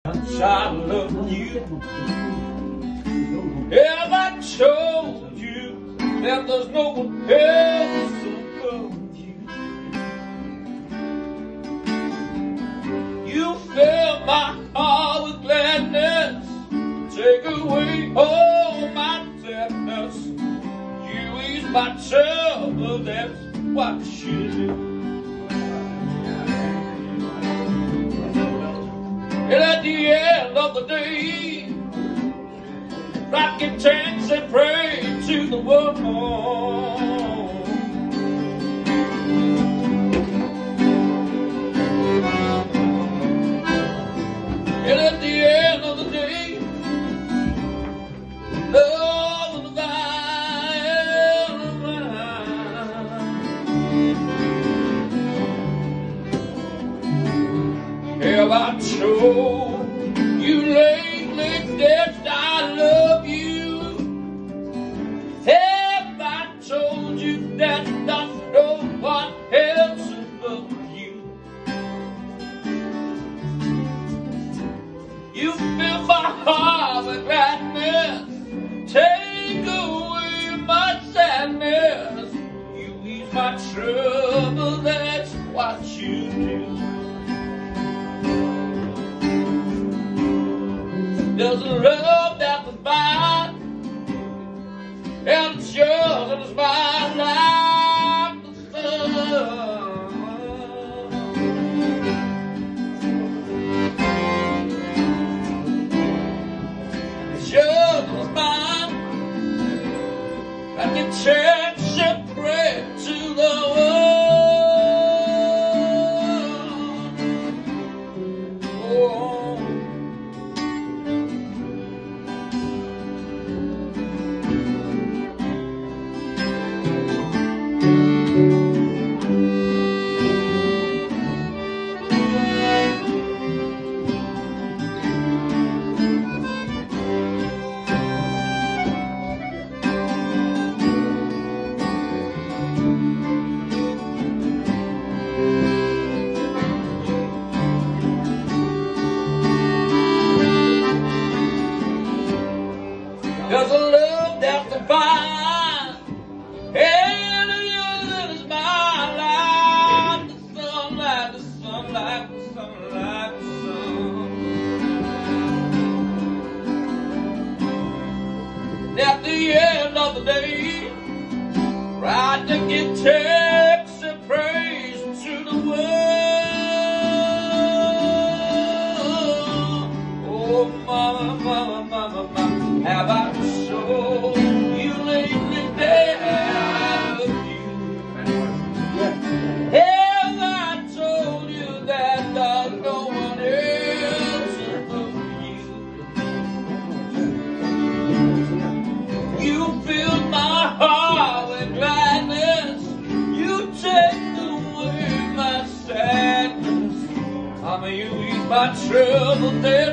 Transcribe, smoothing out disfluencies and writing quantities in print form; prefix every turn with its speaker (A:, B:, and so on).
A: I love you. Have I told you that there's no one else above you? You fill my heart with gladness, take away all my sadness. You ease my trouble, that's what you do. And at the end of the day, rocking tanks and pray to the world. And at the end of the day, love and divine. Have I told you lately that I love you? Have I told you that there's no one else above you? You fill my heart with gladness, take away my sadness. You ease my trouble, that's what you do. There's a love that was mine, and it's yours and it's mine like the sun. It's yours and it's mine, like a church and pray to the world. Oh. There's a love that's divine, and yours is mine, like the sun, like the sun, like the sun, like the sun. At the end of the day, ride the guitars and praise to the world. Oh, mama, mama, mama, mama, have I told you lately that I love you? Have I told you that there's no one else above you? You fill my heart with gladness, you take away my sadness. I mean, you ease my trouble there.